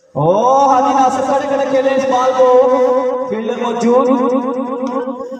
ओ हाजी नासिर खड़े खड़े खेले इस बॉल को, फील्डर मौजूद।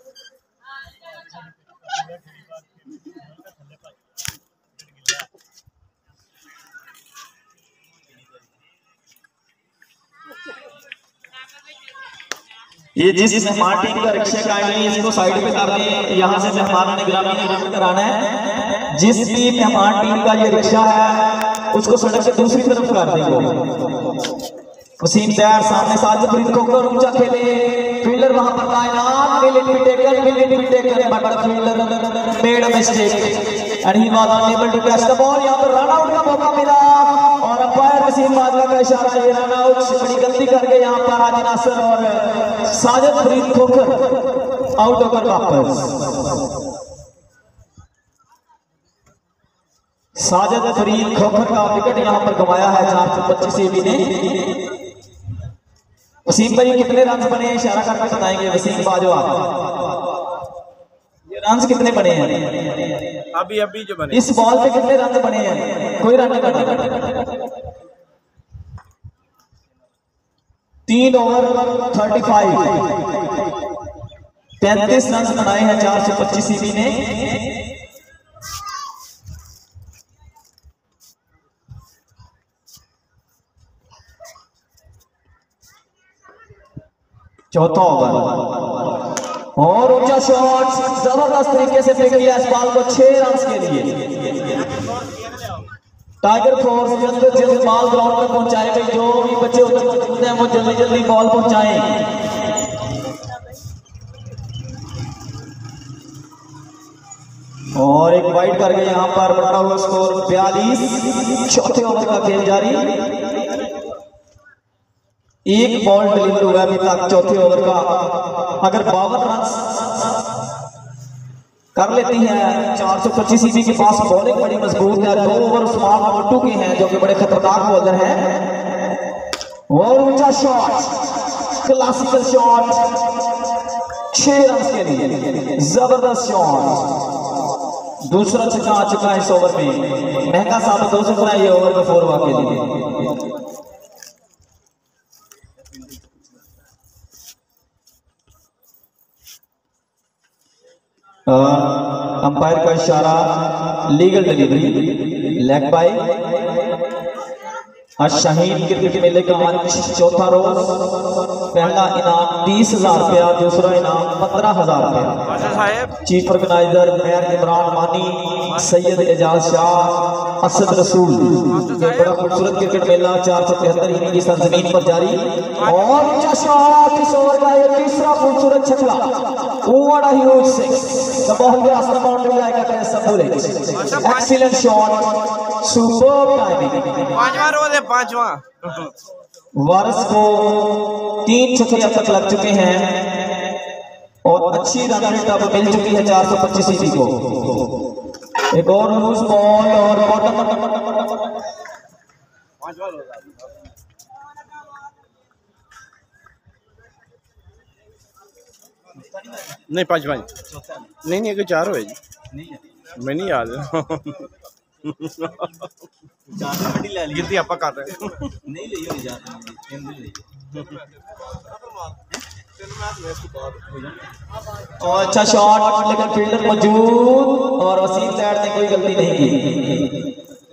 ये जिस मेहमान टीम का रिक्शा काइंडली इसको साइड पे कर दें, यहाँ से मेहमान निगरानी निगरानी कराना है। जिस भी मेहमान टीम का ये रिक्शा है उसको सड़क के दूसरी तरफ कर देंगे। वसीम तैयार सामने साजिद फरीद खोकर ऊंचा खेले, फील्डर वहां पर कायनात military tackle but fielder made a mistake and he was unable to catch the ball. यहां पर रन आउट का मौका मिला और अंपायर वसीम बादला का इशारा, ये रन आउट बड़ी गलती करके यहां पर हाजी नासिर और साजिद फरीद खोकर आउट होकर वापस। साजिद फरीद खोकर का विकेट यहां पर गंवाया है 425 एबी ने। वसीम भाई कितने रन बने हैं इशारा करके बताएंगे। वसीम बाजवा ये रन कितने बने हैं अभी जो बने इस बॉल पे कितने रन बने हैं? कोई रन नहीं बना। 3 ओवर 35 रन बनाए हैं 425 ईबी ने। चौथा ओवर और ऊंचा शॉट जबरदस्त तरीके से फेंक दिया इस बॉल को 6 रन के लिए। टाइगर फोर्स जल्द बॉल ग्राउंड में पहुंचाए भाई, जो भी बच्चे उधर मौजूद हैं वो जल्दी जल्दी बॉल पहुंचाएं। और एक वाइड करके यहां पर बढ़ा हुआ स्कोर 42। चौथे ओवर का खेल जारी, एक बॉल डिलीवर हुआ अभी तक चौथे ओवर का। अगर 52 रन कर लेती है 425 ईबी के पास बॉलिंग बड़ी मजबूत है। 2 ओवर उस्मान मोटू के हैं जो कि बड़े खतरनाक बॉलर हैं। और ऊंचा शॉट क्लासिकल शॉट 6 रन के लिए, जबरदस्त शॉट। दूसरा छक्का आ चुका है इस ओवर में, महंगा साबित हो सकता है ये ओवर में 4 के लिए। अंपायर का इशारा, लीगल डिलीवरी, लेग बाय। आज शाहीन क्रिकेट मेले का आज चौथा रोज। पहला इनाम 30,000 रुपया, दूसरा इनाम 15,000 रुपया। चीफ ऑर्गेनाइजर मेयर इमरान मानी, सैयद एजाज शाह, असद रसूल। ये बड़ा खूबसूरत क्रिकेट मेला 473 इनिंग की सरजमीन पर जारी। और ऊंचा शॉट इस ओवर का ये तीसरा खूबसूरत छक्का, what a huge six. The ball cross the boundary like a catch. Excellent shot, superb timing. पांचवा रोज है, पांचवा। वारिस को 3 छक्के अब तक लग चुके हैं और अच्छी रन रेट अब मिल चुकी है 425 ईबी को। एक और लूज बॉल और नहीं 5 नहीं अगर 4 हो जी, मैं नहीं याद गिनती आप कर रहे नहीं और अच्छा शॉट लेकिन फील्डर मौजूद और वसीम सैड ने कोई गलती नहीं की।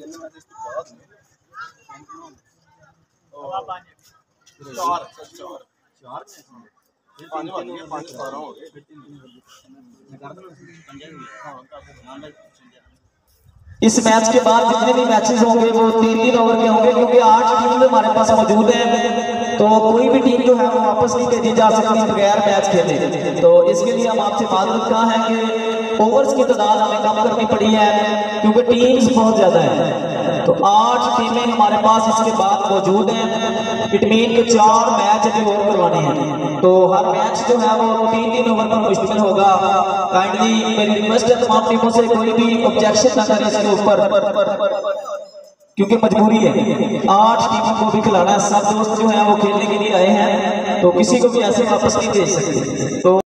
इस मैच के बाद जितने भी मैचेस होंगे वो 3-3 ओवर के होंगे, क्योंकि 8 टीम हमारे पास मौजूद है, तो कोई भी टीम जो है वो वापस नहीं भेजी जा सकती बगैर मैच खेले। तो इसके लिए हम आपसे मालूम कहा है कि ओवर्स की तादाद हमें कम करनी पड़ी है क्योंकि टीम्स बहुत ज्यादा है। तो 8 टीमें हमारे पास इसके बाद मौजूद हैं। इट मीन के 4 मैच अभी और करवाने हैं, तो हर मैच जो है वो 3-3 ओवर पर मुश्तमिल होगा। काइंडली मेरी रिक्वेस्ट है तमाम टीमों से कोई भी ऑब्जेक्शन ना करें इसके ऊपर, क्योंकि मजबूरी है 8 टीमों को भी खिलाना है। सब दोस्त जो है वो खेलने के लिए आए हैं, तो किसी को भी ऐसे वापस नहीं भेज सकते। तो